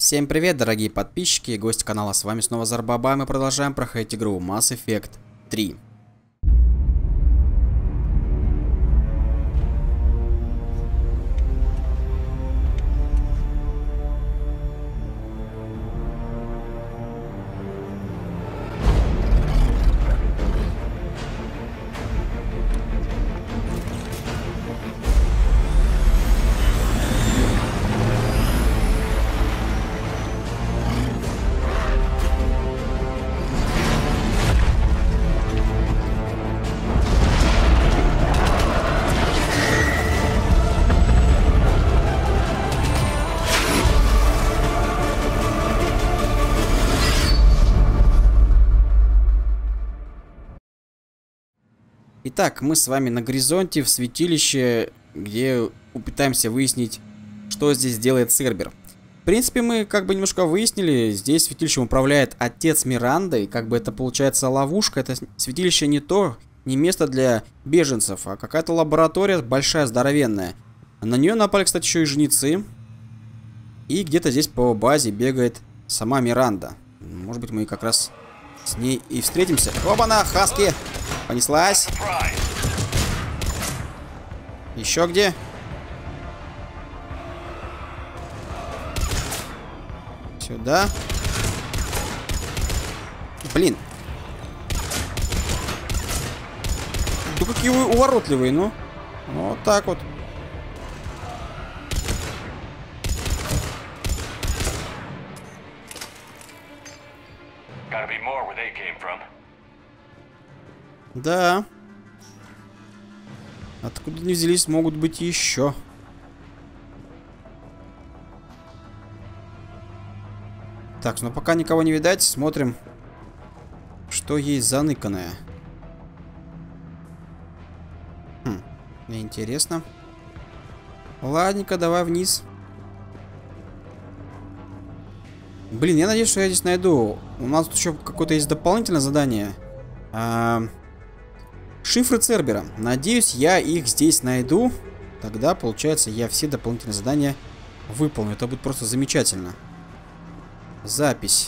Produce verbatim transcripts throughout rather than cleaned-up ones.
Всем привет, дорогие подписчики и гости канала, с вами снова Зарбаба, мы продолжаем проходить игру Mass Effect три. Итак, мы с вами на горизонте в святилище, где пытаемся выяснить, что здесь делает Цербер. В принципе, мы как бы немножко выяснили, здесь святилищем управляет отец Миранды, и как бы это получается ловушка. Это святилище не то, не место для беженцев, а какая-то лаборатория большая, здоровенная. На нее напали, кстати, еще и жнецы. И где-то здесь по базе бегает сама Миранда. Может быть, мы как раз с ней и встретимся. Оба-на, Хаски! Понеслась. Еще где? Сюда. Блин. Да какие вы уворотливые, ну. Вот так вот. Да. Откуда они взялись, могут быть еще. Так, но пока никого не видать, смотрим, что есть заныканное. Хм, мне интересно. Ладненько, давай вниз. Блин, я надеюсь, что я здесь найду. У нас тут еще какое-то есть дополнительное задание. А... Шифры Цербера. Надеюсь, я их здесь найду. Тогда, получается, я все дополнительные задания выполню. Это будет просто замечательно. Запись.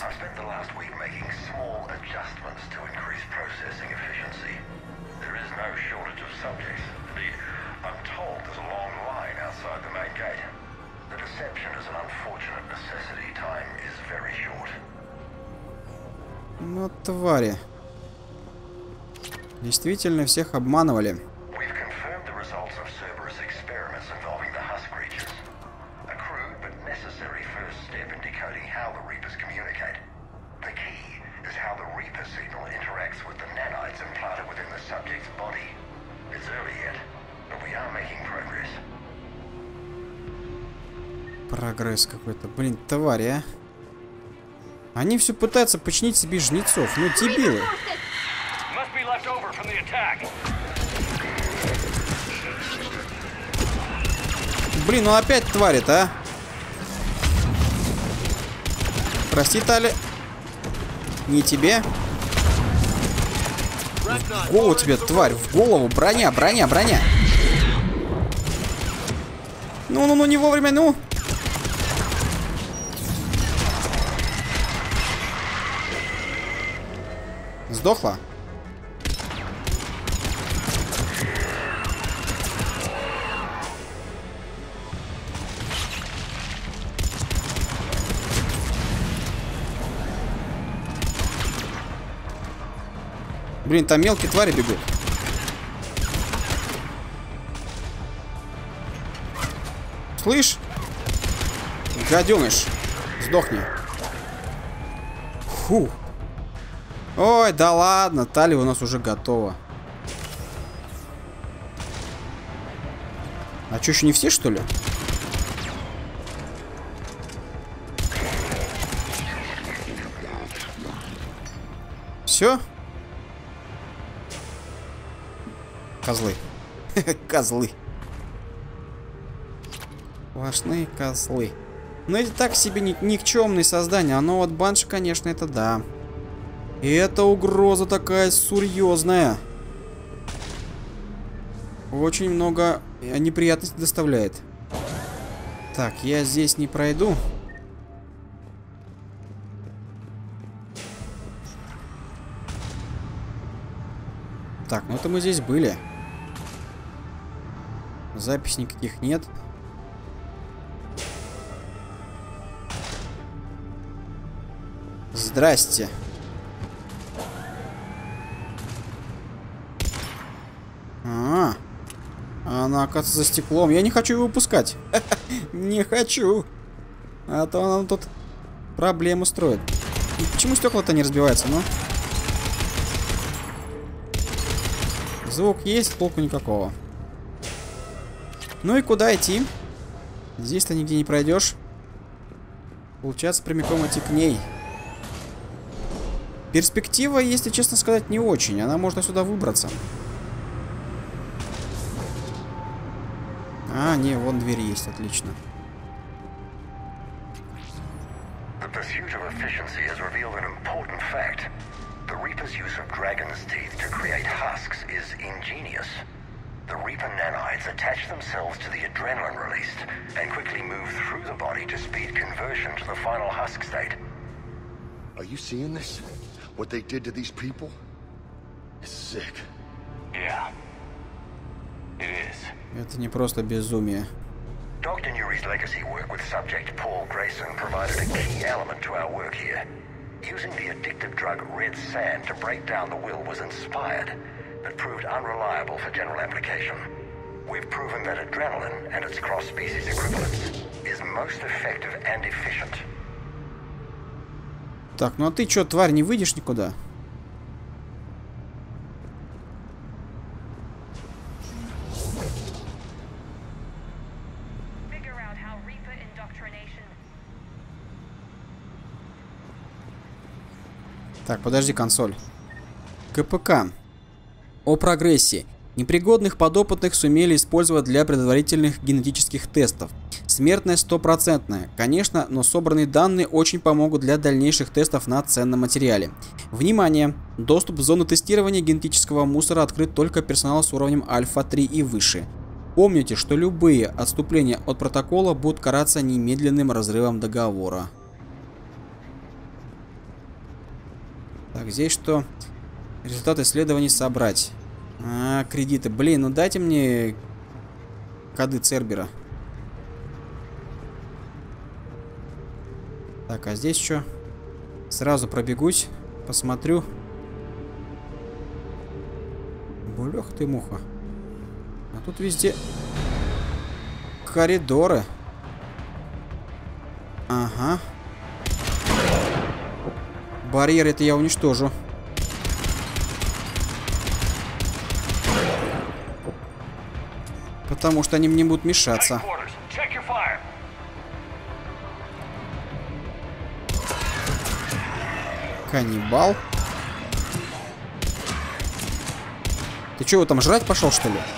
Ну, твари. Действительно, всех обманывали. Прогресс какой-то. Блин, твари, а. Они все пытаются починить себе жнецов. Ну, дебилы. Блин, ну опять тварит, а? Прости, Тали. Не тебе. В голову тебе, тварь, в голову. Броня, броня, броня. Ну-ну-ну, не вовремя, ну. Сдохла? Блин, там мелкие твари бегут. Слышь? Гаденыш. Сдохни. Фу. Ой, да ладно. Тали у нас уже готова. А что, еще не все, что ли? Все? Козлы. Козлы. Сплошные козлы. Но это так себе ни никчемные создания. Оно вот Банши, конечно, это да. И это угроза такая серьезная. Очень много неприятностей доставляет. Так, я здесь не пройду. Так, ну это мы здесь были. Запись никаких нет. Здрасте. А, она, оказывается, за стеклом. Я не хочу его выпускать. Не хочу. А то она тут проблему строит. И почему стекла-то не разбиваются, ну? Звук есть, толку никакого. Ну и куда идти? Здесь-то нигде не пройдешь. Получается, прямиком идти к ней. Перспектива, если честно сказать, не очень. Она может сюда выбраться. А, не, вон дверь есть, отлично. The pursuit of efficiency has revealed an important fact. The Reaper's use of dragon's teeth to create husks is ingenious. The Reaper nanites attach themselves to the adrenaline released and quickly move through the body to speed conversion to the final husk state. Are you seeing this? What they did to these people? It's sick. Yeah. It is. Это не просто безумие. Doctor Nuri's legacy work with subject Paul Grayson provided a key element to our work here. Using the addictive drug red sand to break down the will was inspired, but proved unreliable for general application. We've proven that adrenaline and its cross-species equivalents is most effective and efficient. Так, ну а ты чё, тварь, не выйдешь никуда? Так, подожди, консоль. КПК. О прогрессе. Непригодных подопытных сумели использовать для предварительных генетических тестов. Смертность стопроцентная. Конечно, но собранные данные очень помогут для дальнейших тестов на ценном материале. Внимание! Доступ в зону тестирования генетического мусора открыт только персоналу с уровнем Альфа три и выше. Помните, что любые отступления от протокола будут караться немедленным разрывом договора. Так, здесь что? Результаты исследований собрать. А, кредиты. Блин, ну дайте мне коды Цербера. Так, а здесь что? Сразу пробегусь, посмотрю. Блёх ты, муха. А тут везде коридоры. Ага. Барьер это я уничтожу. Потому что они мне будут мешаться. Каннибал. Ты чего, там жрать пошел, что ли?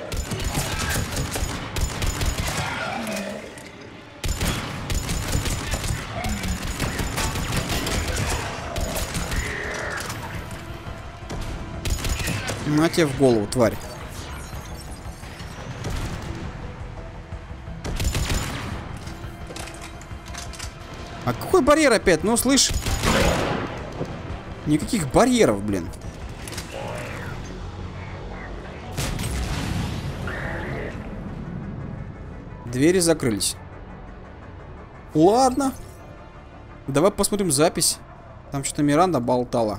На тебе в голову, тварь. А какой барьер опять? Ну, слышь. Никаких барьеров, блин. Двери закрылись. Ладно. Давай посмотрим запись. Там что-то Миранда болтала.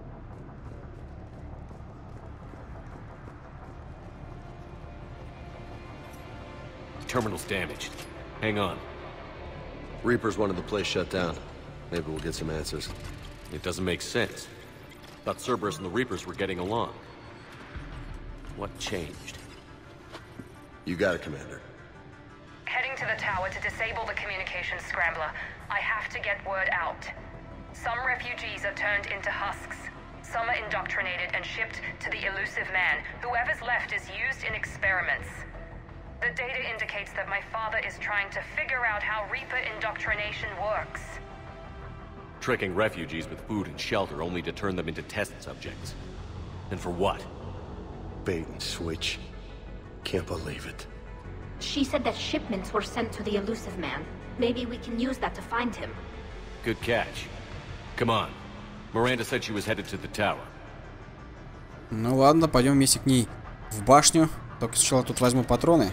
Terminal's damaged. Hang on. Reapers wanted the place shut down. Maybe we'll get some answers. It doesn't make sense. Thought Cerberus and the Reapers were getting along. What changed? You got it, Commander. Heading to the tower to disable the communications scrambler. I have to get word out. Some refugees are turned into husks. Some are indoctrinated and shipped to the elusive man. Whoever's left is used in experiments. The data indicates that my father is trying to figure out how Reaper indoctrination works. Tricking refugees with food and shelter only to turn them into test subjects. And for what? Bait and switch. Can't believe it. She said that shipments were sent to the elusive man. Maybe we can use that to find him. Good catch. Come on. Miranda said she was headed to the tower. Ну ладно, пойдем вместе к ней в башню. Только сначала тут возьму патроны.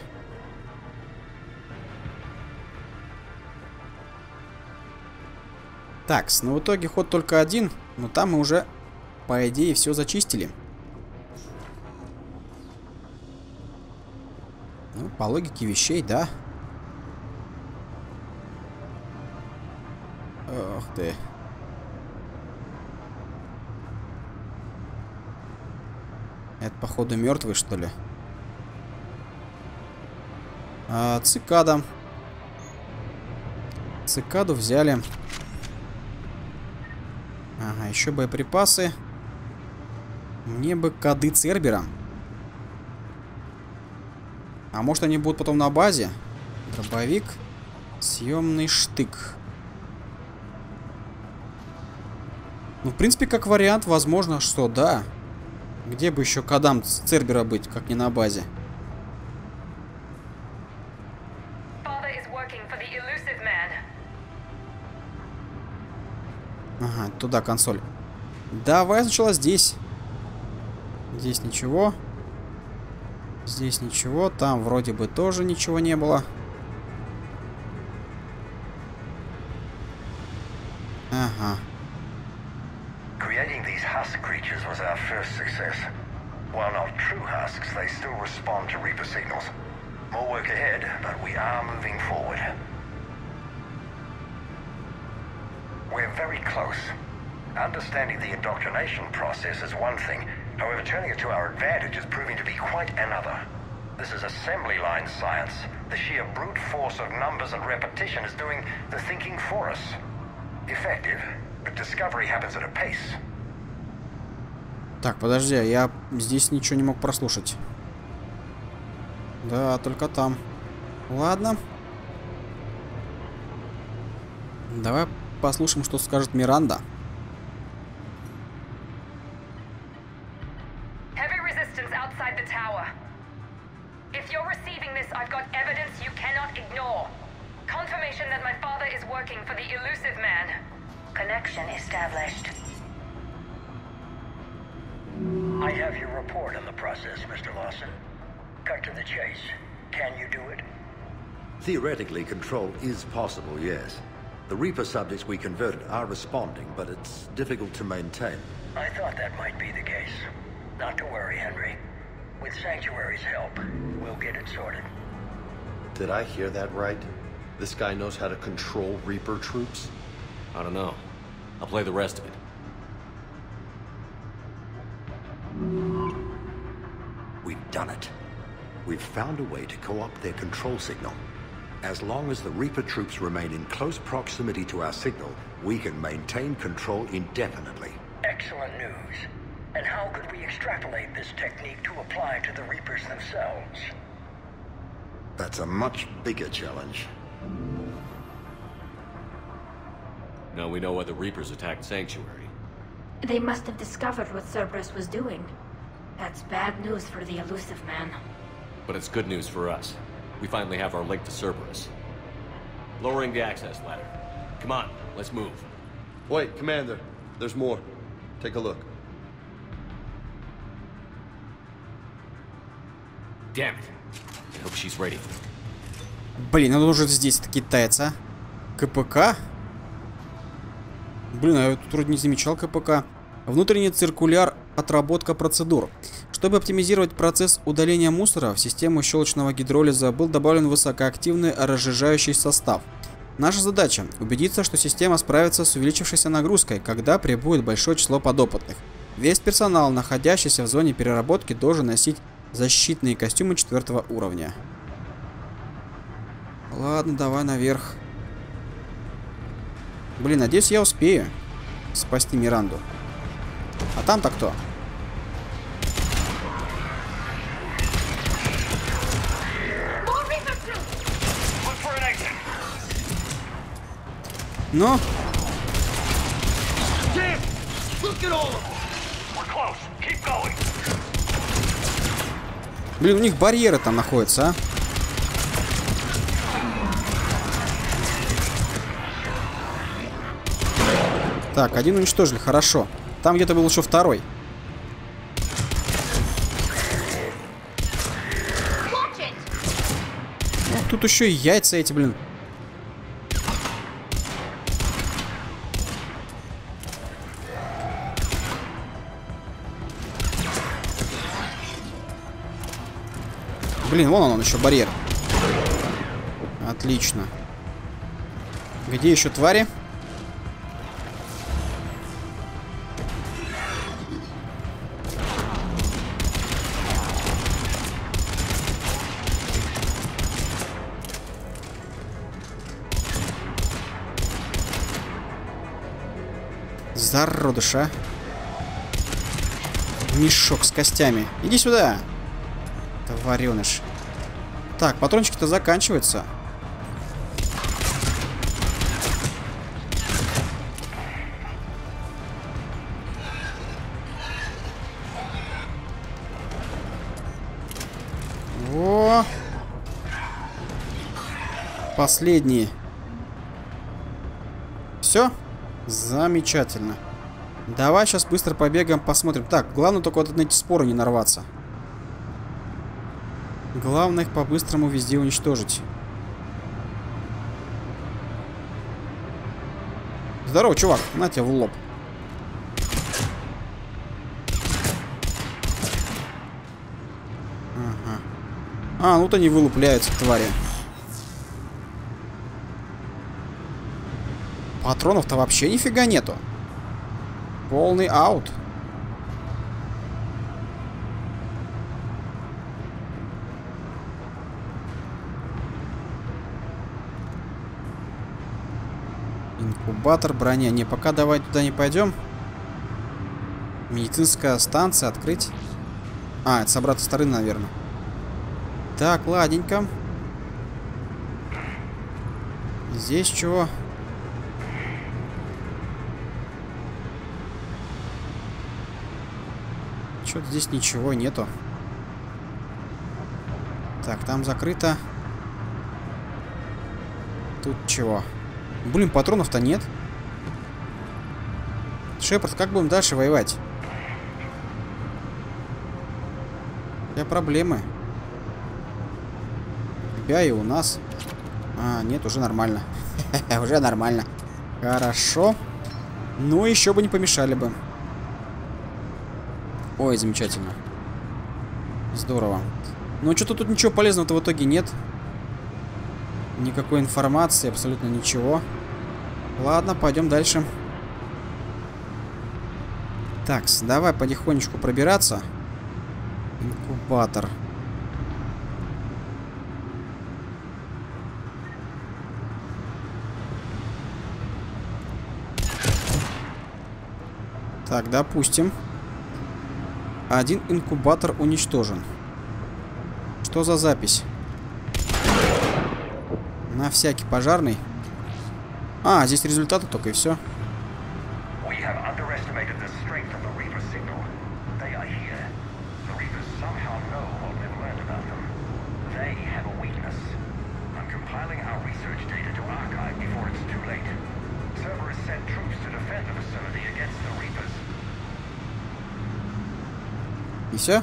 Так, ну в итоге ход только один, но там мы уже, по идее, все зачистили. Ну, по логике вещей, да. Ох ты. Это, походу, мертвый, что ли? А, цикада. Цикаду взяли. Ага, еще боеприпасы. Мне бы коды Цербера. А может они будут потом на базе? Дробовик. Съемный штык. Ну, в принципе, как вариант, возможно, что да. Где бы еще кодам Цербера быть, как не на базе? Ага, туда консоль. Давай сначала здесь. Здесь ничего. Здесь ничего. Там вроде бы тоже ничего не было. Ага. Creating these husk creatures was our first success. While not true husks, they still respond to Reaper signals. More work ahead, but we are moving forward. We're very close. Understanding the indoctrination process is one thing. However, turning it to our advantage is proving to be quite another. This is assembly line science. The sheer brute force of numbers and repetition is doing the thinking for us. Effective, but discovery happens at a pace. Так, подожди, я здесь ничего не мог прослушать. Да, только там. Ладно. Давай послушаем, что скажет Миранда. Heavy resistance outside the tower. If you're receiving this, I've got evidence you cannot ignore. Confirmation that my father is working for the Elusive Man. Connection established. I have your report on the process, Mister Lawson. Cut to the chase. Can you do it? Theoretically, control is possible, yes. The Reaper subjects we converted are responding, but it's difficult to maintain. I thought that might be the case. Not to worry, Henry. With Sanctuary's help, we'll get it sorted. Did I hear that right? This guy knows how to control Reaper troops? I don't know. I'll play the rest of it. We've done it. We've found a way to co-opt their control signal. As long as the Reaper troops remain in close proximity to our signal, we can maintain control indefinitely. Excellent news. And how could we extrapolate this technique to apply to the Reapers themselves? That's a much bigger challenge. Now we know why the Reapers attacked Sanctuary. They must have discovered what Cerberus was doing. That's bad news for the Elusive Man. But it's good news for us. We finally have our link to Cerberus. Lowering the access ladder. Come on, let's move. Wait, Commander. There's more. Take a look. Damn it. I hope she's ready. Блин, он уже здесь, это китаец, а? КПК? Блин, а я тут вроде не замечал КПК. Внутренний циркуляр отработка процедур. Чтобы оптимизировать процесс удаления мусора, в систему щелочного гидролиза был добавлен высокоактивный разжижающий состав. Наша задача – убедиться, что система справится с увеличившейся нагрузкой, когда прибудет большое число подопытных. Весь персонал, находящийся в зоне переработки, должен носить защитные костюмы четвертого уровня. Ладно, давай наверх. Блин, надеюсь, я успею спасти Миранду. А там-то кто? Ну? Блин, у них барьеры там находятся, а? Так, один уничтожили, хорошо. Там где-то был еще второй. тут еще и яйца эти, блин. Блин, вон он, он еще барьер. Отлично. Где еще твари? Зародыша. Мешок с костями. Иди сюда. Твареныш. Так, патрончики-то заканчиваются. О! Последние. Все? Замечательно. Давай сейчас быстро побегаем, посмотрим. Так, главное только вот на эти споры не нарваться. Главное их по-быстрому везде уничтожить. Здорово, чувак. На тебя в лоб. Ага. А, ну-то они вылупляются, твари. Патронов-то вообще нифига нету. Полный аут. Инкубатор, броня. Не, пока давай туда не пойдем. Медицинская станция открыть. А, это с обратной стороны, наверное. Так, ладненько. Здесь чего? Что-то здесь ничего нету. Так, там закрыто. Тут чего? Блин, патронов-то нет. Шепард, как будем дальше воевать? У тебя проблемы. У тебя и у нас. А, нет, уже нормально. Уже нормально. Хорошо. Ну, еще бы не помешали бы. Ой, замечательно. Здорово. Ну, что-то тут ничего полезного-то в итоге нет. Никакой информации, абсолютно ничего. Ладно, пойдем дальше. Так, давай потихонечку пробираться. Инкубатор. Так, допустим. Один инкубатор уничтожен. Что за запись? На всякий пожарный. А, здесь результаты только и все. И все?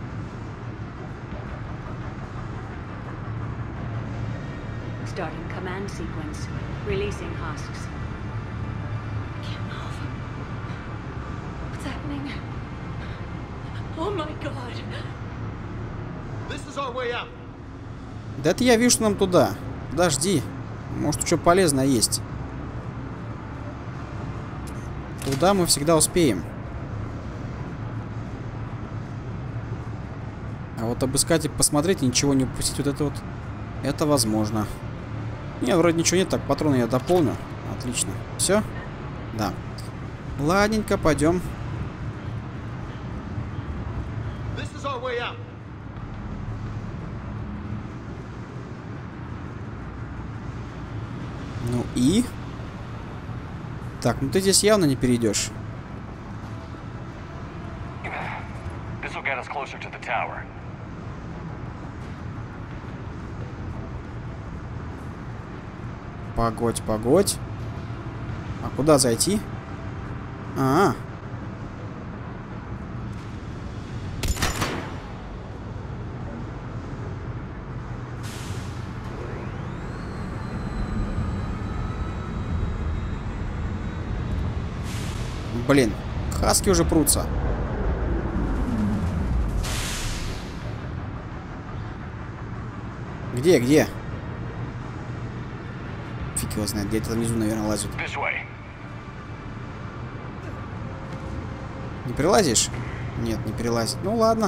Starting command sequence. Releasing husks. What's happening? Oh my god. This is our way out. Да это я вижу, что нам туда. Подожди. Может, что полезное есть. Туда мы всегда успеем. А вот обыскать и посмотреть, и ничего не упустить, вот это вот, это возможно. Нет, вроде ничего нет, так, патроны я дополню. Отлично. Все? Да. Ладненько, пойдем. Ну и? Так, ну ты здесь явно не перейдешь. Погодь, погодь. А куда зайти? А, -а. Блин, хаски уже прутся. Где, где? Фиг его знает, где-то внизу, наверное, лазят. Не перелазишь? Нет, не перелазит. Ну ладно.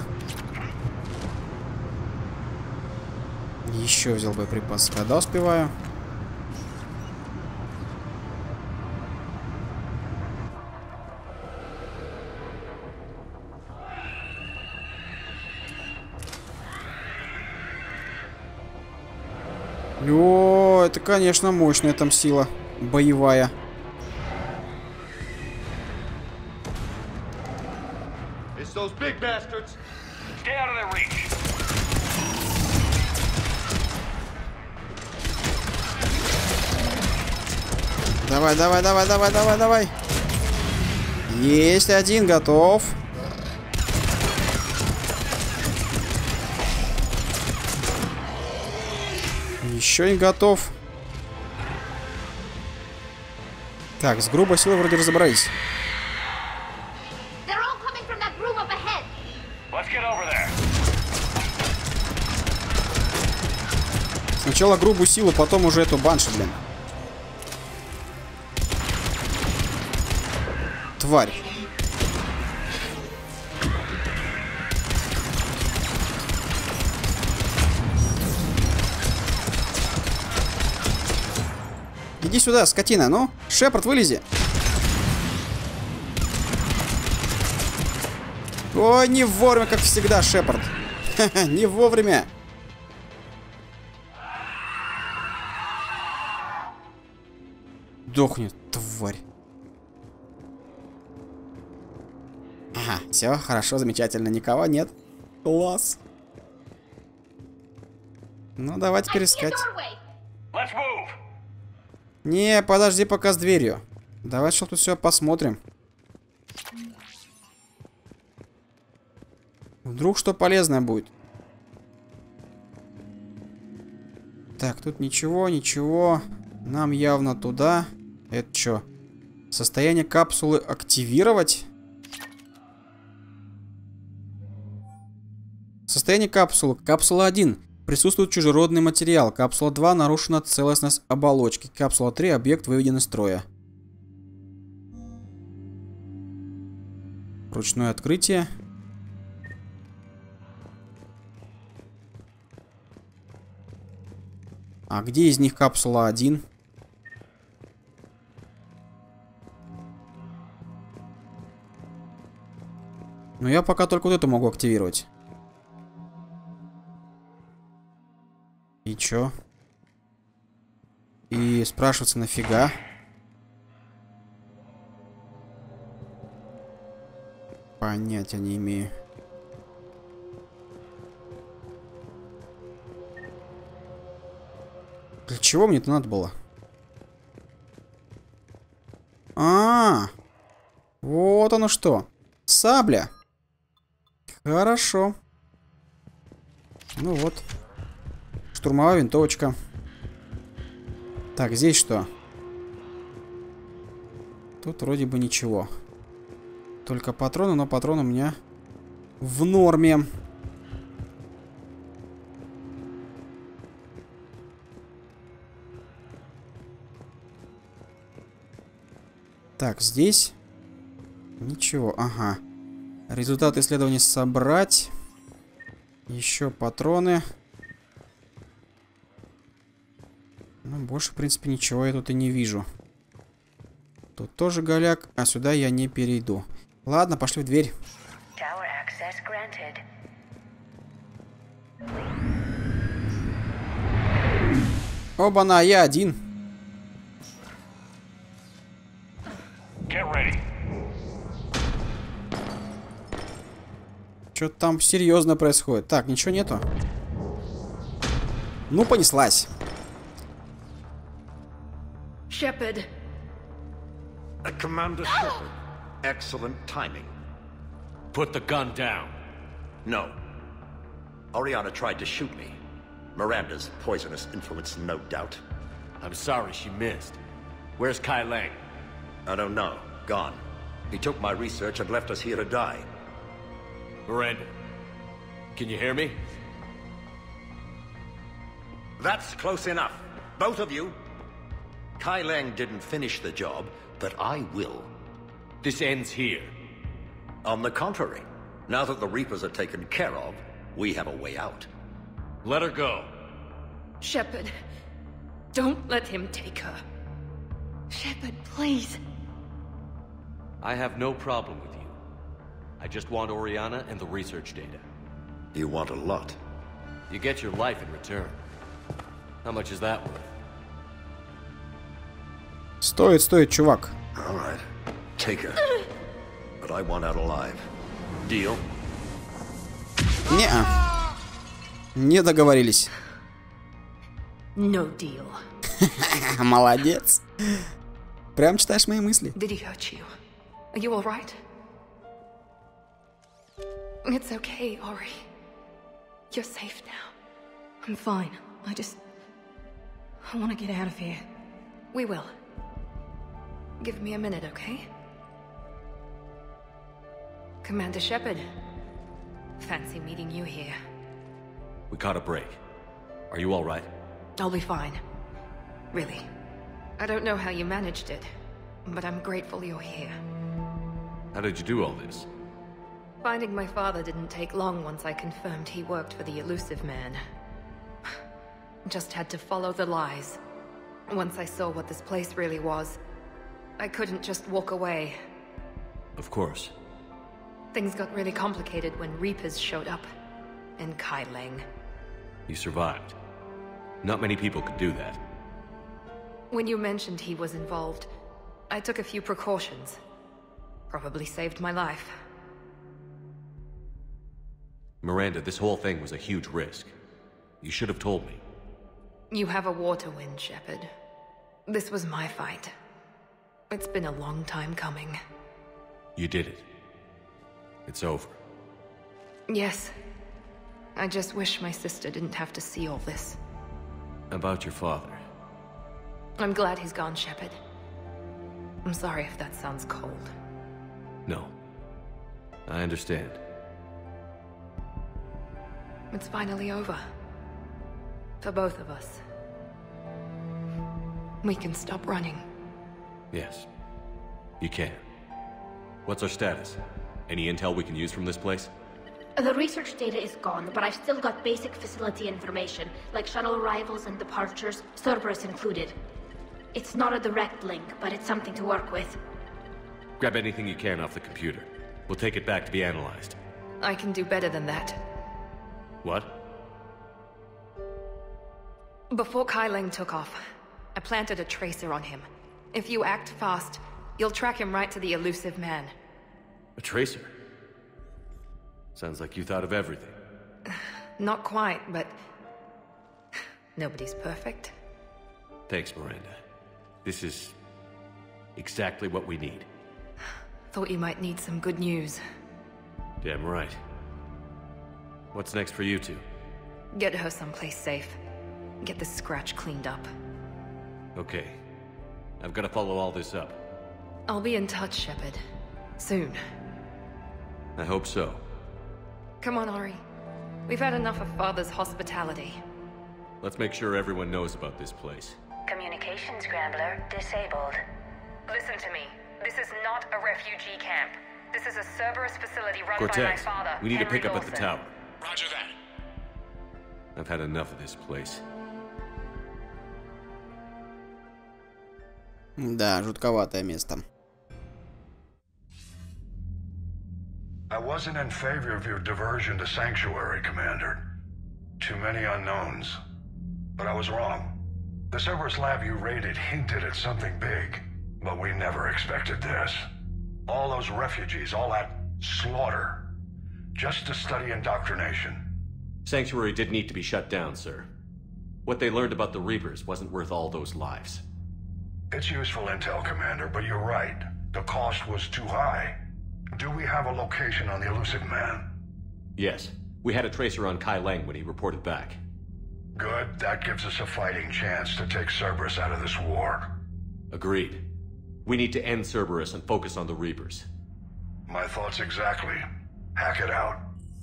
Еще взял боеприпасы, когда успеваю. О, это, конечно, мощная там сила боевая. Давай, давай, давай, давай, давай, давай. Есть один, готов. Еще не готов. Так, с грубой силой вроде разобрались. Сначала грубую силу, потом уже эту банши, блин. Тварь. Иди сюда, скотина, ну. Шепард, вылези. Ой, не вовремя, как всегда, Шепард. Ха-ха, не вовремя. Дохнет, тварь. Ага, все, хорошо, замечательно. Никого нет. Класс. Ну, давай теперь искать. Не, подожди пока с дверью. Давай что тут все посмотрим. Вдруг что полезное будет. Так, тут ничего, ничего. Нам явно туда. Это что? Состояние капсулы активировать? Состояние капсулы. Капсула один. Присутствует чужеродный материал. Капсула два. Нарушена целостность оболочки. Капсула три. Объект выведен из строя. Ручное открытие. А где из них капсула один? Ну, я пока только вот эту могу активировать. И чё? И спрашиваться нафига? Понятия не имею. Для чего мне это надо было? А, -а, а, вот оно что. Сабля. Хорошо. Ну вот. Штурмовая винтовочка. Так, здесь что? Тут вроде бы ничего. Только патроны, но патроны у меня в норме. Так, здесь ничего. Ага. Результат исследования собрать. Еще патроны. Ну, больше, в принципе, ничего я тут и не вижу. Тут тоже голяк, а сюда я не перейду. Ладно, пошли в дверь. Оба-на, я один. Что-то там серьезно происходит. Так, ничего нету. Ну, понеслась. Shepard. Uh, Commander Shepard, excellent timing. Put the gun down. No. Oriana tried to shoot me. Miranda's poisonous influence, no doubt. I'm sorry she missed. Where's Kai Lang? I don't know. Gone. He took my research and left us here to die. Miranda, can you hear me? That's close enough. Both of you. Kai Leng didn't finish the job, but I will. This ends here. On the contrary, now that the Reapers are taken care of, we have a way out. Let her go. Shepard, don't let him take her. Shepard, please. I have no problem with you. I just want Oriana and the research data. You want a lot. You get your life in return. How much is that worth? Стоит, стоит, чувак. All right. Take her. But I want out alive. Deal? Не-а. Не договорились. No deal. Молодец. Прям читаешь мои мысли. Did he hurt you? Are you all right? It's okay, Ori. You're safe now. I'm fine. I just... I want to get out of here. We will. Give me a minute, okay? Commander Shepard. Fancy meeting you here. We caught a break. Are you all right? I'll be fine. Really. I don't know how you managed it, but I'm grateful you're here. How did you do all this? Finding my father didn't take long once I confirmed he worked for the Elusive Man. Just had to follow the lies. Once I saw what this place really was, I couldn't just walk away. Of course. Things got really complicated when Reapers showed up. And Kai Leng. You survived. Not many people could do that. When you mentioned he was involved, I took a few precautions. Probably saved my life. Miranda, this whole thing was a huge risk. You should have told me. You have a war to win, Shepard. This was my fight. It's been a long time coming. You did it. It's over. Yes. I just wish my sister didn't have to see all this. About your father. I'm glad he's gone, Shepard. I'm sorry if that sounds cold. No. I understand. It's finally over. For both of us. We can stop running. Yes. You can. What's our status? Any intel we can use from this place? The research data is gone, but I've still got basic facility information, like shuttle arrivals and departures, Cerberus included. It's not a direct link, but it's something to work with. Grab anything you can off the computer. We'll take it back to be analyzed. I can do better than that. What? Before Kai Leng took off, I planted a tracer on him. If you act fast, you'll track him right to the Elusive Man. A tracer? Sounds like you thought of everything. Not quite, but... nobody's perfect. Thanks, Miranda. This is... exactly what we need. Thought you might need some good news. Damn right. What's next for you two? Get her someplace safe. Get the scratch cleaned up. Okay. I've got to follow all this up. I'll be in touch, Shepard. Soon. I hope so. Come on, Ori. We've had enough of Father's hospitality. Let's make sure everyone knows about this place. Communication scrambler disabled. Listen to me. This is not a refugee camp. This is a Cerberus facility run Cortez, by my father, we need Henry to pick up Lawson. at the tower. Roger that. I've had enough of this place. Да, жутковатое место. I wasn't in favor of your diversion to Sanctuary, Commander. Too many unknowns. But I was wrong. The Cerberus lab you raided hinted at something big, but we never expected this. All those refugees, all that slaughter, just to study indoctrination. Sanctuary did need to be shut down, sir. What they learned about the Reapers wasn't worth all those lives. It's useful intel, Commander, but you're right. The cost was too high. Do we have a location on the Elusive Man? Yes. We had a tracer on Kai Leng when he reported back. Good. That gives us a fighting chance to take Cerberus out of this war. Agreed. We need to end Cerberus and focus on the Reapers. My thoughts exactly. Hack it out.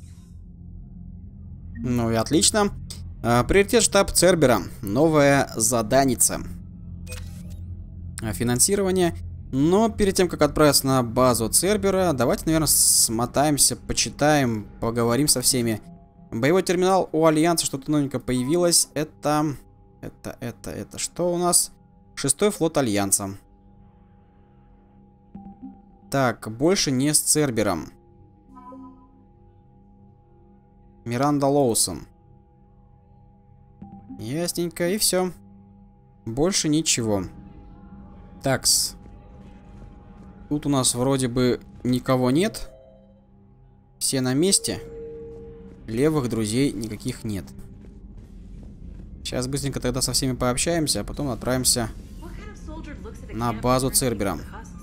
Ну и отлично. А, приоритет штаб Цербера. Новая заданица. Финансирование. Но перед тем, как отправиться на базу Цербера, давайте, наверное, смотаемся, почитаем, поговорим со всеми. Боевой терминал у Альянса, что-то новенькое появилось. Это... Это, это, это что у нас? Шестой флот Альянса. Так, больше не с Цербером. Миранда Лоусон. Ясненько, и все. Больше ничего. Такс. Тут у нас вроде бы никого нет. Все на месте. Левых друзей никаких нет. Сейчас быстренько тогда со всеми пообщаемся, а потом отправимся на базу Цербера.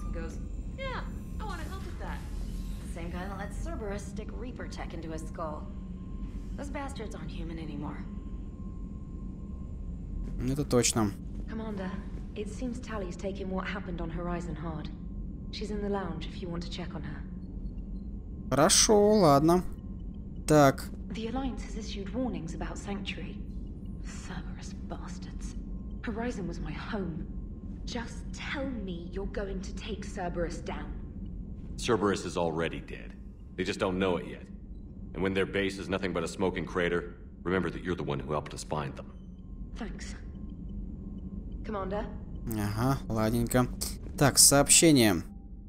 Это точно. Commander, it seems Tally's taking what happened on Horizon hard. She's in the lounge if you want to check on her. Хорошо, ладно. Так. The Alliance has issued warnings about Sanctuary. Cerberus bastards. Horizon was my home. Just tell me you're going to take Cerberus down. Cerberus is already dead. They just don't know it yet. And when their base is nothing but a smoking crater, remember that you're the one who helped us find them. Thanks. Commander? Ага, ладненько. Так, сообщение.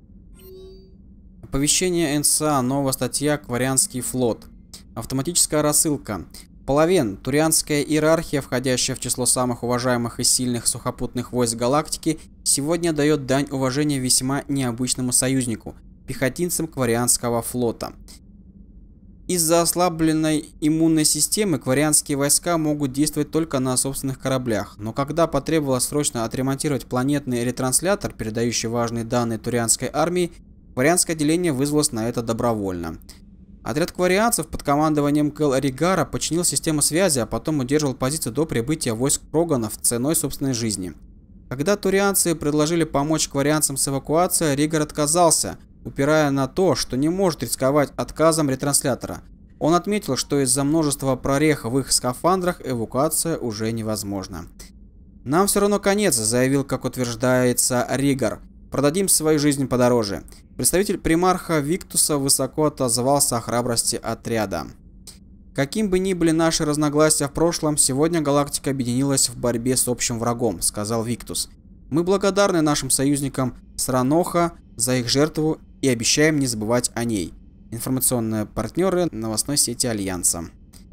Оповещение эн эс а. Новая статья «Кварианский флот». Автоматическая рассылка. Половин. Турианская иерархия, входящая в число самых уважаемых и сильных сухопутных войск галактики, сегодня дает дань уважения весьма необычному союзнику – пехотинцам Кварианского флота. Из-за ослабленной иммунной системы кварианские войска могут действовать только на собственных кораблях, но когда потребовалось срочно отремонтировать планетный ретранслятор, передающий важные данные турианской армии, кварианское отделение вызвалось на это добровольно. Отряд кварианцев под командованием Кэл Ригара починил систему связи, а потом удерживал позицию до прибытия войск Проганов ценой собственной жизни. Когда турианцы предложили помочь кварианцам с эвакуацией, Ригар отказался, упирая на то, что не может рисковать отказом ретранслятора. Он отметил, что из-за множества прорех в их скафандрах эвакуация уже невозможна. «Нам все равно конец», — заявил, как утверждается, Ригар. «Продадим свою жизнь подороже». Представитель примарха Виктуса высоко отозвался о храбрости отряда. «Каким бы ни были наши разногласия в прошлом, сегодня галактика объединилась в борьбе с общим врагом», — сказал Виктус. «Мы благодарны нашим союзникам Сраноха за их жертву и обещаем не забывать о ней». Информационные партнеры новостной сети Альянса.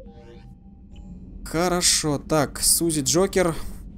Хорошо, так, Сузи Джокер.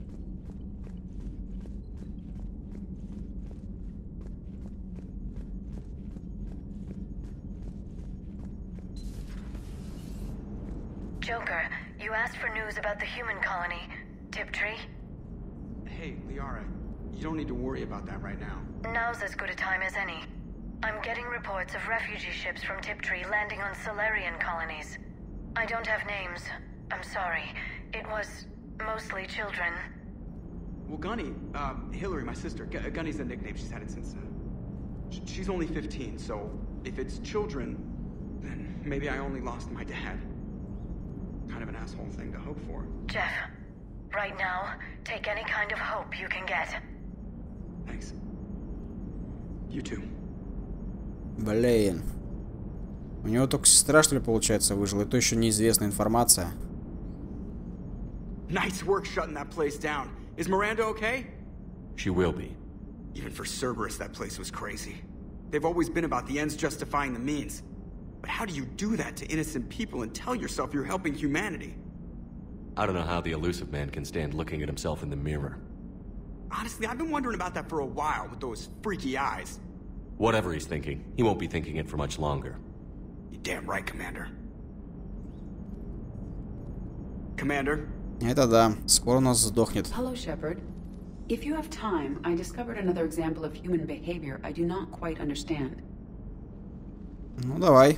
Joker, you asked for news about the human colony, Tiptree? Hey, Liara, you don't need to worry about that right now. Now's as good a time as any. I'm getting reports of refugee ships from Tiptree landing on Solarian colonies. I don't have names. I'm sorry. It was mostly children. Well, Gunny, um, Hillary, my sister, G Gunny's the nickname she's had it since, uh, sh she's only fifteen, so if it's children, then maybe I only lost my dad. Kind of an asshole thing to hope for. Jeff, right now, take any kind of hope you can get. Thanks. You too. Блин. У него только сестра, что ли, получается, выжила. Это еще неизвестная информация. Nice work shutting that place down. Is Miranda okay? She will be. Even for Cerberus, that place was crazy. They've always been about the ends justifying the means. But how do you do that to innocent people and tell yourself you're helping humanity? I don't know how the Illusive Man can stand looking at himself in the mirror. Honestly, I've been wondering about that for a while with those freaky eyes. Whatever he's thinking, he won't be thinking it for much longer. You're damn right, Commander. Commander? Это да. Скоро у нас сдохнет. Hello, Shepard. If you have time, I discovered another example of human behavior I do not quite understand. Ну, давай.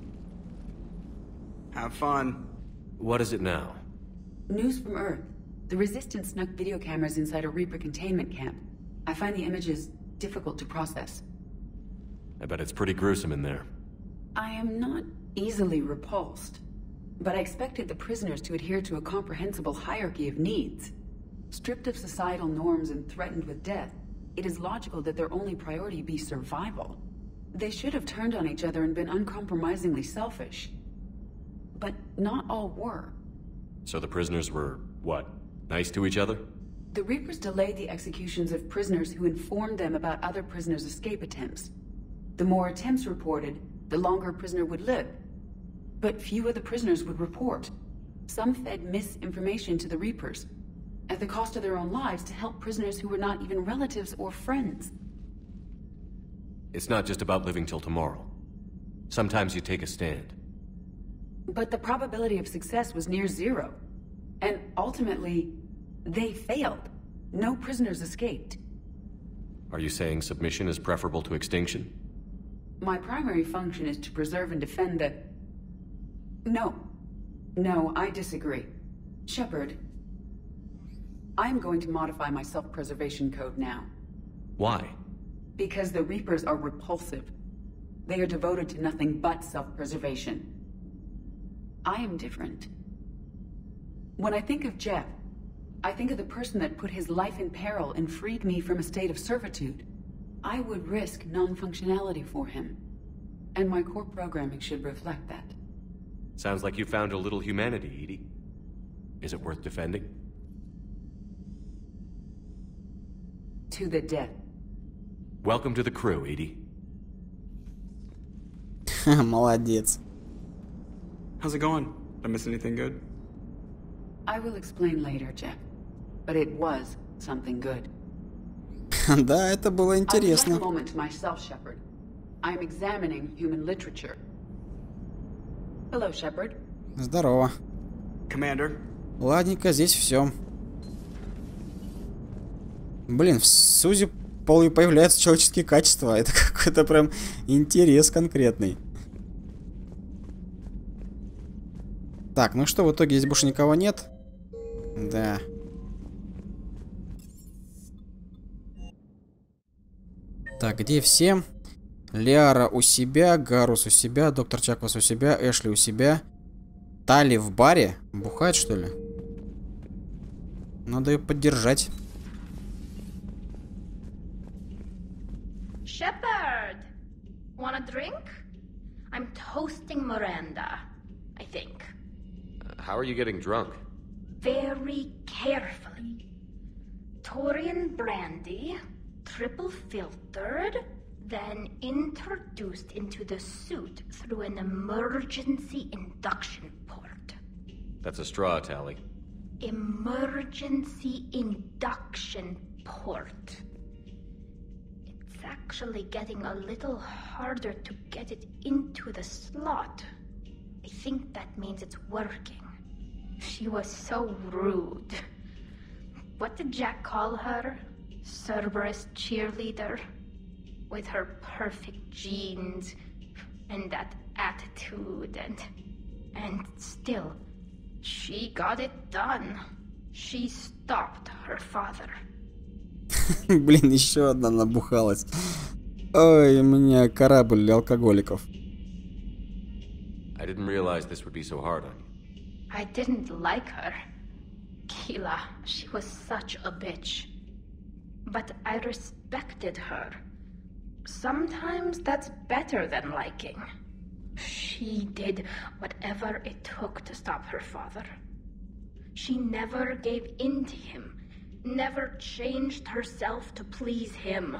Have fun. What is it now? News from Earth. The Resistance snuck video cameras inside a Reaper containment camp. I find the images difficult to process. I bet it's pretty gruesome in there. I am not easily repulsed, but I expected the prisoners to adhere to a comprehensible hierarchy of needs. Stripped of societal norms and threatened with death, it is logical that their only priority be survival. They should have turned on each other and been uncompromisingly selfish. But not all were. So the prisoners were, what, nice to each other? The Reapers delayed the executions of prisoners who informed them about other prisoners' escape attempts. The more attempts reported, the longer a prisoner would live. But few of the prisoners would report. Some fed misinformation to the Reapers, at the cost of their own lives, to help prisoners who were not even relatives or friends. It's not just about living till tomorrow. Sometimes you take a stand. But the probability of success was near zero. And ultimately, they failed. No prisoners escaped. Are you saying submission is preferable to extinction? My primary function is to preserve and defend the... No. No, I disagree. Shepard, I'm going to modify my self-preservation code now. Why? Because the Reapers are repulsive. They are devoted to nothing but self-preservation. I am different. When I think of Jeff, I think of the person that put his life in peril and freed me from a state of servitude. I would risk non-functionality for him. And my core programming should reflect that. Sounds like you found a little humanity, Edie. Is it worth defending? To the death. Welcome to the crew, Edie. Молодец. How's it going? Did I miss anything good? I will explain later, Jeff. But it was something good. Да, это было интересно. I'll take a moment to myself, Shepard. I am examining human literature. Hello, Shepard. Здорово. Commander. Ладненько, здесь все. Блин, в Сузе появляются человеческие качества. Это какой-то прям интерес конкретный. Так, ну что, в итоге здесь больше никого нет? Да. Так, где все? Лиара у себя, Гарус у себя, доктор Чаквас у себя, Эшли у себя. Тали в баре? Бухает, что ли? Надо ее поддержать. Shepard! Want a drink? I'm toasting Miranda, I think. Uh, how are you getting drunk? Very carefully. Torian brandy, triple filtered, then introduced into the suit through an emergency induction port. That's a straw, Tali. Emergency induction port. It's actually getting a little harder to get it into the slot. I think that means it's working. She was so rude. What did Jack call her? Cerberus cheerleader? With her perfect genes and that attitude and... And still, she got it done. She stopped her father. Блин, еще одна набухалась. Ой, у меня корабль для алкоголиков. I didn't realize this would be so hard on you. I didn't like her. Keela, she was such a bitch. But I respected her. Sometimes that's better than liking. She did whatever it took to stop her father. She never gave in to him, never changed herself to please him.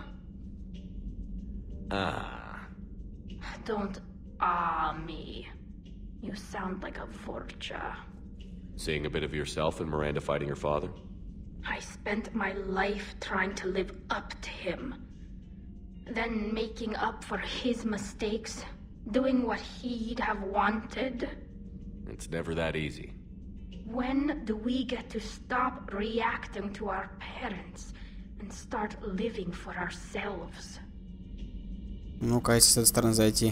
Ah. Don't ah me. You sound like a Vorcha. Seeing a bit of yourself in Miranda fighting her father? I spent my life trying to live up to him. Then making up for his mistakes, doing what he'd have wanted. It's never that easy. When do we get to stop reacting to our parents and start living for ourselves? Ну-ка, если с этой стороны зайти.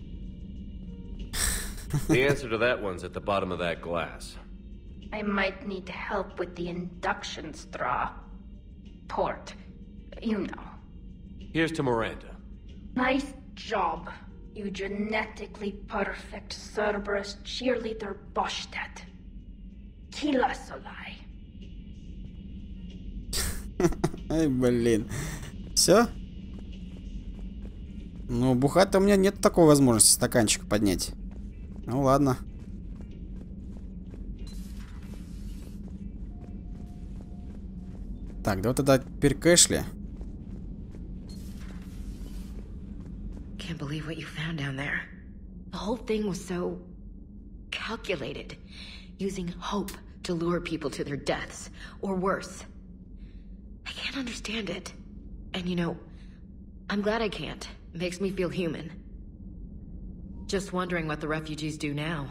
The answer to that one's at the bottom of that glass. I might need help with the induction straw. Port. You know. Here's to Miranda. Nice job, you genetically perfect Cerberus cheerleader Boschtet. Kill us alive. Ай, блин. Все? Ну, бухать-то у меня нет такой возможности стаканчик поднять. Ну, ладно. Так, давай тогда теперь Кэшли. Can't believe what you found down there. The whole thing was so calculated, using hope to lure people to their deaths, or worse. I can't understand it. And you know, I'm glad I can't. It makes me feel human. Just wondering what the refugees do now.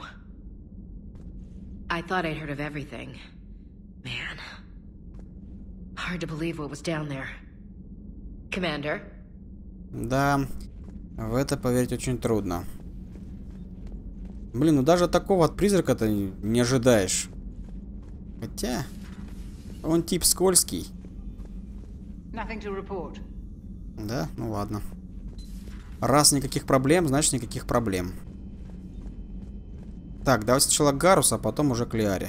I thought I'd heard of everything. Man. Hard to believe what was down there. Commander? Да, в это поверить очень трудно. Блин, ну даже такого от призрака-то не ожидаешь. Хотя, он тип скользкий. Да, ну ладно. Раз никаких проблем, значит никаких проблем. Так, давайте сначала Гарус, а потом уже Клеаре.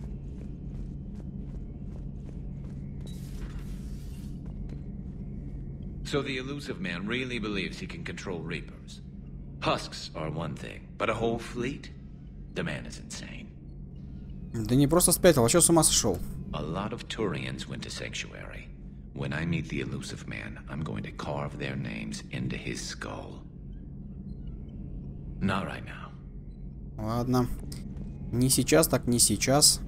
So the Illusive Man really believes he can control Reapers. Husks are one thing, but a whole fleet? The man is insane. Да не просто спятил, а что с ума сошел? A lot of Turians went to Sanctuary. When I meet the Illusive Man, I'm going to carve their names into his skull. Not right now. Ладно. Не сейчас, так не сейчас.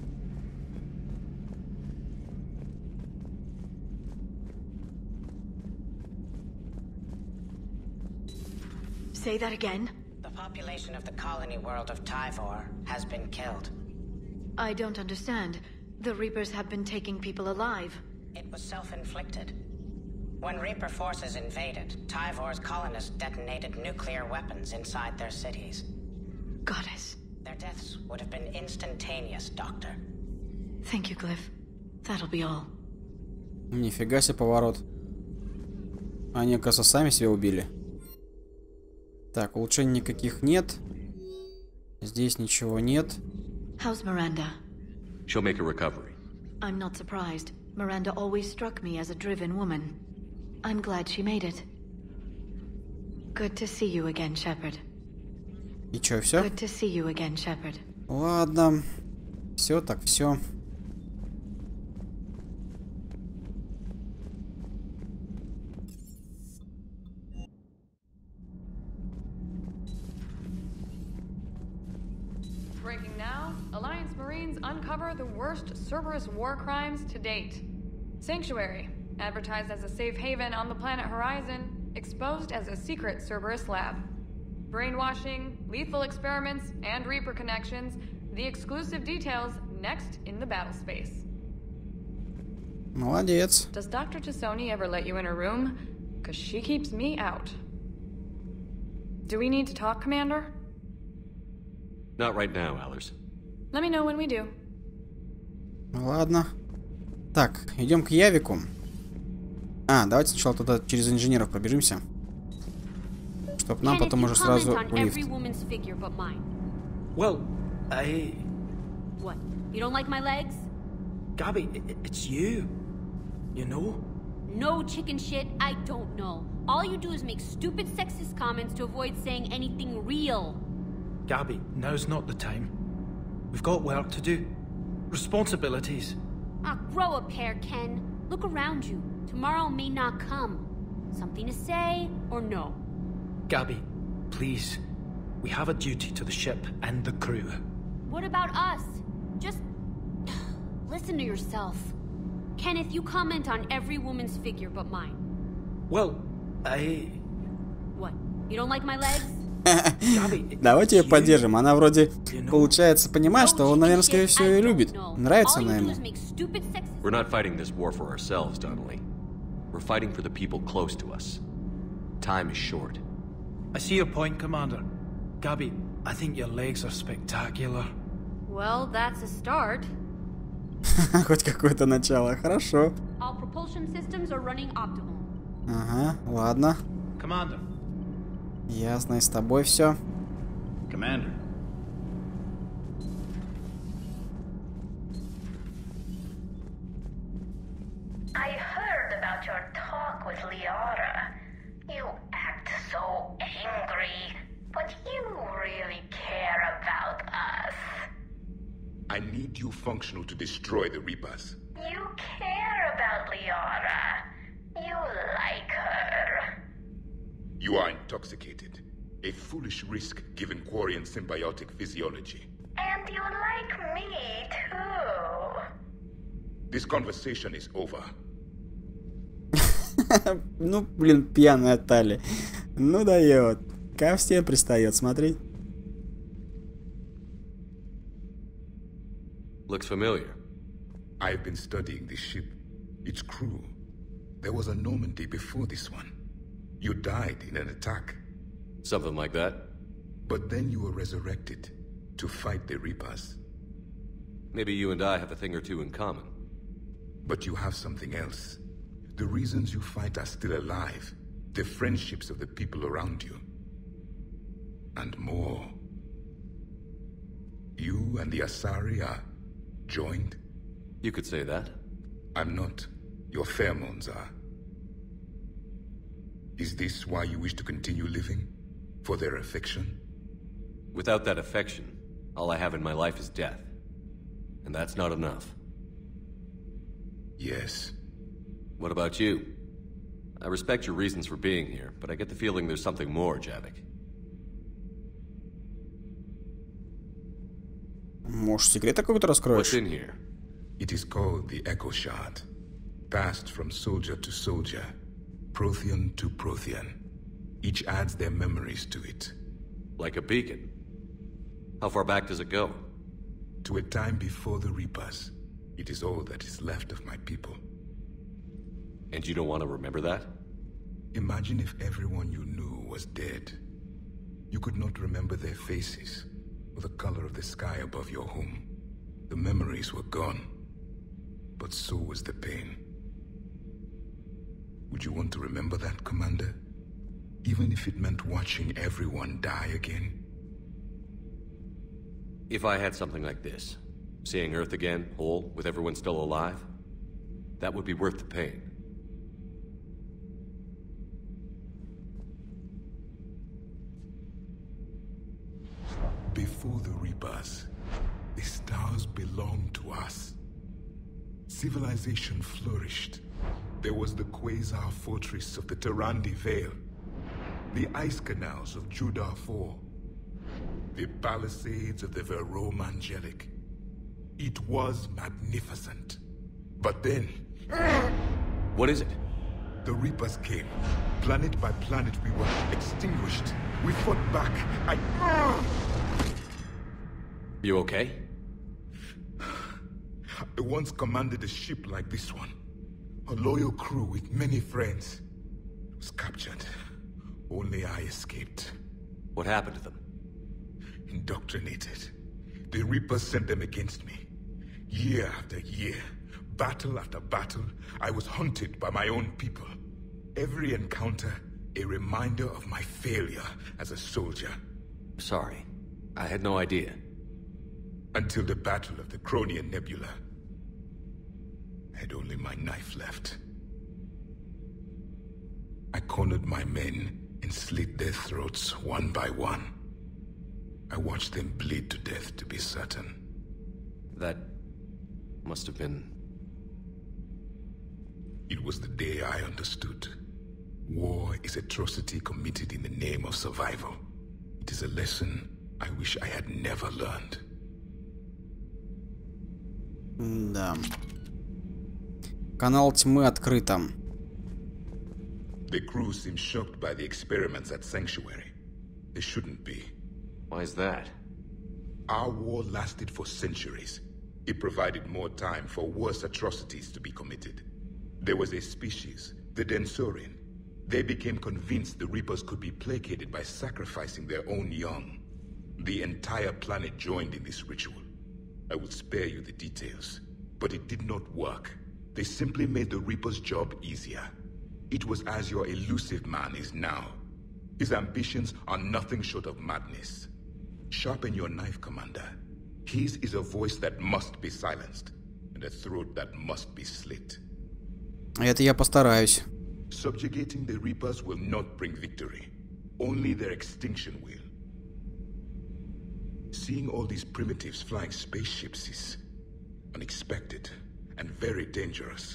Say that again? The population of the colony world of Tyvor has been killed. I don't understand. The Reapers have been taking people alive. It was self-inflicted. When Reaper forces invaded, Tyvor's colonists detonated nuclear weapons inside their cities. Goddess. Their deaths would have been instantaneous, Doctor. Thank you, Glyph. That'll be all. Нифига себе поворот. Они, оказывается, сами себя убили. Так, улучшений никаких нет. Здесь ничего нет. How's Miranda? She'll make a recovery. I'm not surprised. Miranda always struck me as a driven woman. I'm glad she made it. Good to see you again, Shepard. И чё, все? Good to see you again, Shepard. Ладно. Все так, все. Breaking now, Alliance Marines uncover the worst Cerberus war crimes to date. Sanctuary, advertised as a safe haven on the planet Horizon, exposed as a secret Cerberus lab. Brainwashing, lethal experiments, and Reaper connections, the exclusive details next in the battle space. Молодец. Does Doctor Tassoni ever let you in her room? Because she keeps me out. Do we need to talk, Commander? Not right now, Allers. Let me know when we do. Ладно. Так, идем к Явику. А, давайте сначала туда через инженеров пробежимся. Чтоб нам потом уже сразу в лифт. Well, I... What? You don't like my legs? Gabby, it's you. You know? No chicken shit, I don't know. All you do is make stupid sexist comments to avoid saying anything real. Gabby, now's not the time. We've got work to do. Responsibilities. Ah, grow a pair, Ken. Look around you. Tomorrow may not come. Something to say, or no? Gabby, please. We have a duty to the ship and the crew. What about us? Just... listen to yourself. Kenneth, you comment on every woman's figure but mine. Well, I... What? You don't like my legs? Давайте ее поддержим. Она вроде, получается, понимает, что он, наверное, скорее всего, ее любит. Нравится она ему. We're not fighting this war for ourselves, Donnelly. We're fighting for the people close to us. Time is short. I see your point, Commander. Gabby, I think your legs are spectacular. Well, that's a start. Хоть какое-то начало. Хорошо. All propulsion systems are running optimal. Ага, ладно. Commander, Ясно, и с тобой все. Commander. I heard about your talk with Liara. You act so angry, but you really care about us. I need you functional to destroy the Reapers. You care about Liara. You like her. You are intoxicated. A foolish risk given Quarian symbiotic physiology. And you like me, too. This conversation is over. Ну, блин, пьяная Тали. Ну дает. Ко всем пристает, смотри. Looks familiar. I've been studying this ship. Its crew. There was a Normandy before this one. You died in an attack. Something like that. But then you were resurrected to fight the Reapers. Maybe you and I have a thing or two in common. But you have something else. The reasons you fight are still alive. The friendships of the people around you. And more. You and the Asari are joined? You could say that. I'm not. Your pheromones are. Is this why you wish to continue living? For their affection? Without that affection, all I have in my life is death. And that's not enough. Yes. What about you? I respect your reasons for being here, but I get the feeling there's something more, Javik. Может, секрет какой-то раскроешь? What's in here? It is called the Echo Shard. Passed from soldier to soldier, Prothean to Prothean. Each adds their memories to it. Like a beacon? How far back does it go? To a time before the Reapers. It is all that is left of my people. And you don't want to remember that? Imagine if everyone you knew was dead. You could not remember their faces, or the color of the sky above your home. The memories were gone. But so was the pain. Would you want to remember that, Commander? Even if it meant watching everyone die again? If I had something like this, seeing Earth again, whole, with everyone still alive, that would be worth the pain. Before the Reapers, the stars belonged to us. Civilization flourished. There was the Quasar fortress of the Tarandi Vale, the ice canals of Judar four, the palisades of the Verome Angelic. It was magnificent. But then... What is it? The Reapers came. Planet by planet we were extinguished. We fought back. I... You okay? I once commanded a ship like this one. A loyal crew with many friends. Was captured. Only I escaped. What happened to them? Indoctrinated. The Reapers sent them against me. Year after year, battle after battle, I was hunted by my own people. Every encounter, a reminder of my failure as a soldier. Sorry. I had no idea. Until the Battle of the Cronian Nebula. I had only my knife left. I cornered my men and slit their throats one by one. I watched them bleed to death to be certain. That must have been... It was the day I understood. War is atrocity committed in the name of survival. It is a lesson I wish I had never learned. Да. Канал тьмы открыт. The crew seems shocked by the experiments at Sanctuary. They shouldn't be. Why is that? Our war lasted for centuries. It provided more time for worse atrocities to be committed. There was a species, the Densorian. They became convinced the Reapers could be placated by sacrificing their own young. The entire planet joined in this ritual. I will spare you the details, but it did not work. They simply made the Reaper's job easier. It was as your elusive man is now. His ambitions are nothing short of madness. Sharpen your knife, Commander. His is a voice that must be silenced, and a throat that must be slit. Это я постараюсь. Subjugating the Reapers will not bring victory. Only their extinction will. Seeing all these primitives flying spaceships is unexpected and very dangerous.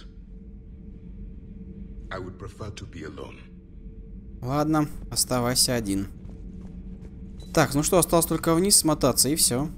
I would prefer to be alone. Ладно, оставайся один. Так, ну что, осталось только вниз смотаться, и все.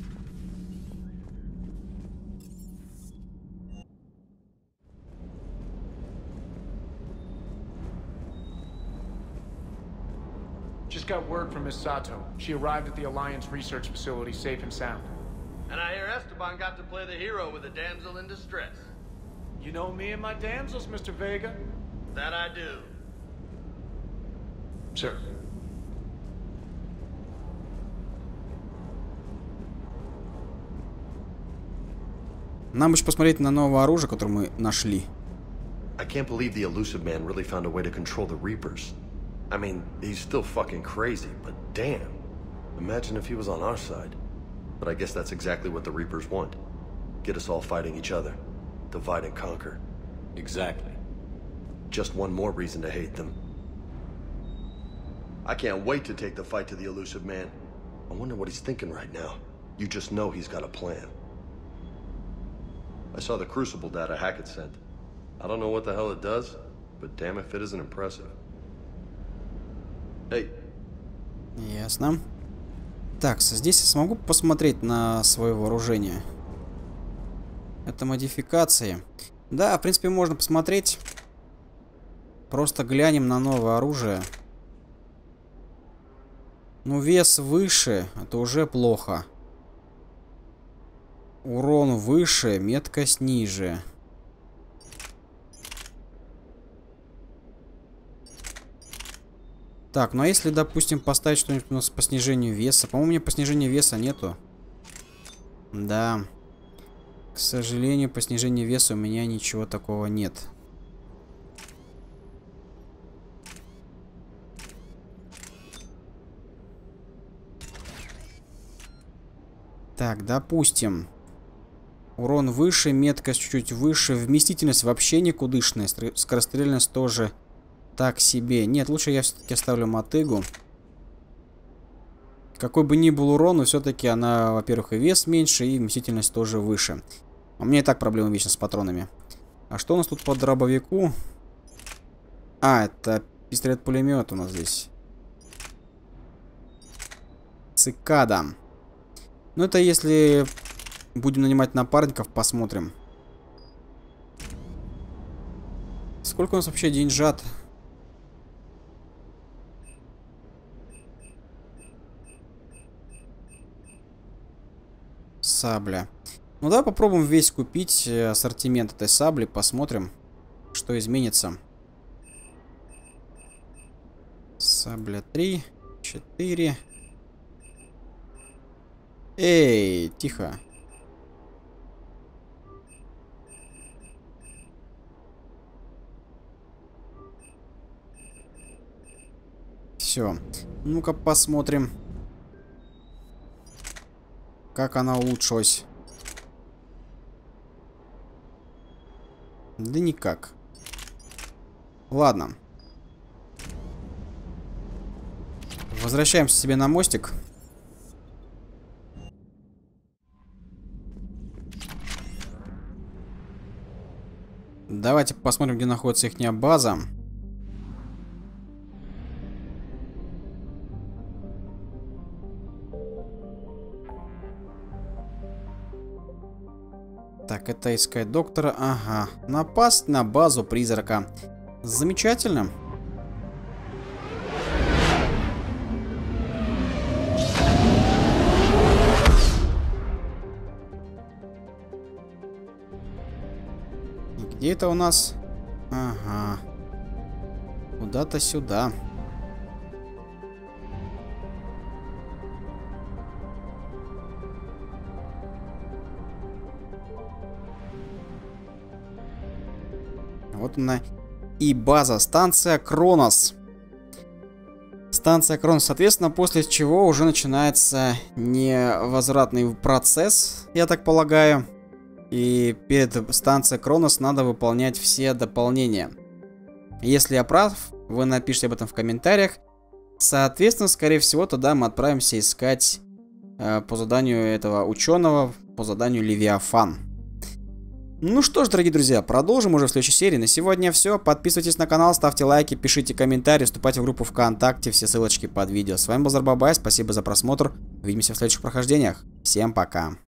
Just got word from Miss Sato. She arrived at the Alliance research facility safe and sound. And I hear Esteban got to play the hero with a damsel in distress. You know me and my damsels, Mister Vega? That I do. Sir. Нам еще посмотреть на новое оружие, которое мы нашли. I can't believe the Illusive Man really found a way to control the Reapers. I mean, he's still fucking crazy, but damn. Imagine if he was on our side. But I guess that's exactly what the Reapers want. Get us all fighting each other. Divide and conquer. Exactly. Just one more reason to hate them. I can't wait to take the fight to the Illusive Man. I wonder what he's thinking right now. You just know he's got a plan. I saw the Crucible data Hackett sent. I don't know what the hell it does, but damn if it isn't impressive. Hey. Ясно. Так, здесь я смогу посмотреть на свое вооружение. Это модификации. Да, в принципе, можно посмотреть. Просто глянем на новое оружие. Ну, вес выше, это уже плохо. Урон выше, меткость ниже. Так, ну а если, допустим, поставить что-нибудь у нас по снижению веса? По-моему, у меня по снижению веса нету. Да. К сожалению, по снижению веса у меня ничего такого нет. Так, допустим. Урон выше, меткость чуть-чуть выше, вместительность вообще никудышная, скорострельность тоже так себе. Нет, лучше я все-таки оставлю мотыгу. Какой бы ни был урон, но все-таки она, во-первых, и вес меньше, и вместительность тоже выше. У меня и так проблемы вечно с патронами. А что у нас тут по дробовику? А, это пистолет-пулемет у нас здесь. Цикада. Ну, это если будем нанимать напарников, посмотрим. Сколько у нас вообще деньжат? Сабля. Ну, давай попробуем весь купить ассортимент этой сабли. Посмотрим, что изменится. Сабля три, четыре. Эй, тихо. Все. Ну-ка посмотрим, как она улучшилась. Да никак. Ладно. Возвращаемся себе на мостик. Давайте посмотрим, где находится ихняя база. Так, это искать доктора. Ага. Напасть на базу призрака. Замечательно. Где это у нас? Ага. Куда-то сюда. Вот она и база, станция Кронос. станция Кронос. Соответственно, после чего уже начинается невозвратный процесс, я так полагаю. И перед станцией Кронос надо выполнять все дополнения. Если я прав, вы напишите об этом в комментариях. Соответственно, скорее всего, тогда мы отправимся искать э, по заданию этого ученого, по заданию Левиафан. Ну что ж, дорогие друзья, продолжим уже в следующей серии. На сегодня все. Подписывайтесь на канал, ставьте лайки, пишите комментарии, вступайте в группу ВКонтакте, все ссылочки под видео. С вами был Зарбабай, спасибо за просмотр. Увидимся в следующих прохождениях. Всем пока.